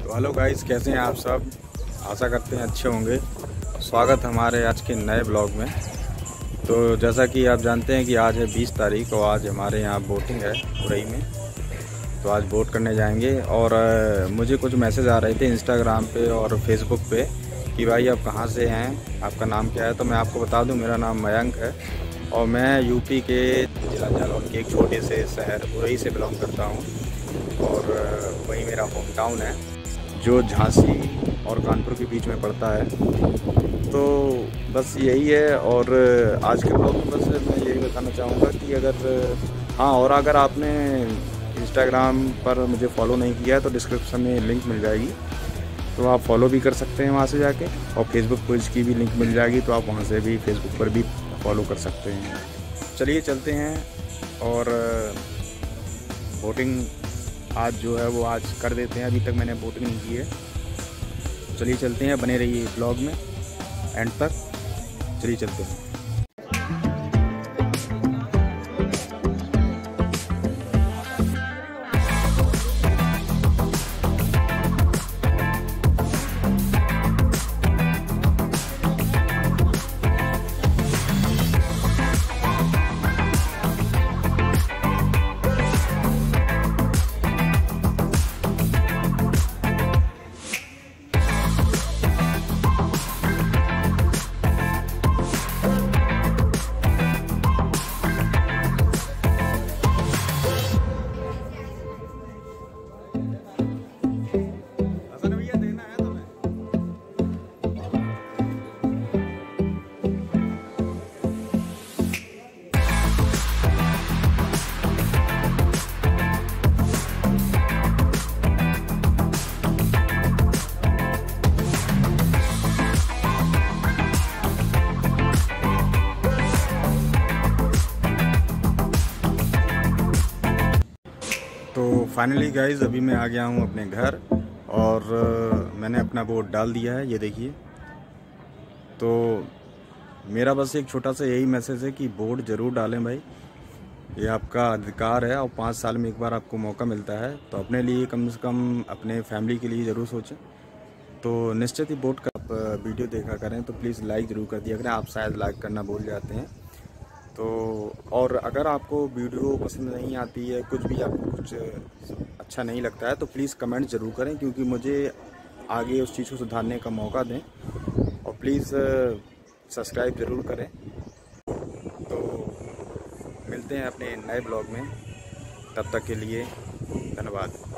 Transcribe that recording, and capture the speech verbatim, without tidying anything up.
तो hello guys, कैसे हैं आप सब। आशा करते हैं अच्छे होंगे। स्वागत हमारे आज के नए ब्लॉग में। तो जैसा कि आप जानते हैं कि आज है बीस तारीख और आज हमारे यहाँ बोटिंग है उरई में। तो आज बोट करने जाएंगे और मुझे कुछ मैसेज आ रहे थे इंस्टाग्राम पे और फेसबुक पे कि भाई आप कहाँ से हैं, आपका नाम क्या है। तो मैं आपको बता दूं, मेरा नाम मयंक है और मैं यूपी के जिला जालौन के एक छोटे से शहर उरई से बिलोंग करता हूँ और वही मेरा होम टाउन है जो झांसी और कानपुर के बीच में पड़ता है। तो बस यही है। और आज के ब्लॉग में बस मैं यही बताना चाहूँगा कि अगर हाँ और अगर आपने इंस्टाग्राम पर मुझे फॉलो नहीं किया है तो डिस्क्रिप्शन में लिंक मिल जाएगी, तो आप फॉलो भी कर सकते हैं वहाँ से जाके। और फेसबुक पेज की भी लिंक मिल जाएगी, तो आप वहाँ से भी फेसबुक पर भी फॉलो कर सकते हैं। चलिए चलते हैं और बोटिंग आज जो है वो आज कर देते हैं। अभी तक मैंने बोटिंग नहीं की है। चलिए चलते हैं, बने रहिए ब्लॉग में एंड तक। चलिए चलते हैं। तो फाइनली गाइज़ अभी मैं आ गया हूँ अपने घर और मैंने अपना बोट डाल दिया है, ये देखिए। तो मेरा बस एक छोटा सा यही मैसेज है कि बोट ज़रूर डालें भाई, ये आपका अधिकार है और पाँच साल में एक बार आपको मौका मिलता है। तो अपने लिए कम से कम अपने फैमिली के लिए ज़रूर सोचें। तो निश्चित ही बोट का आप वीडियो देखा करें तो प्लीज़ लाइक ज़रूर कर दिया करें। आप शायद लाइक करना भूल जाते हैं। तो और अगर आपको वीडियो पसंद नहीं आती है, कुछ भी आपको कुछ अच्छा नहीं लगता है, तो प्लीज़ कमेंट ज़रूर करें, क्योंकि मुझे आगे उस चीज़ को सुधारने का मौका दें। और प्लीज़ सब्सक्राइब ज़रूर करें। तो मिलते हैं अपने नए ब्लॉग में, तब तक के लिए धन्यवाद।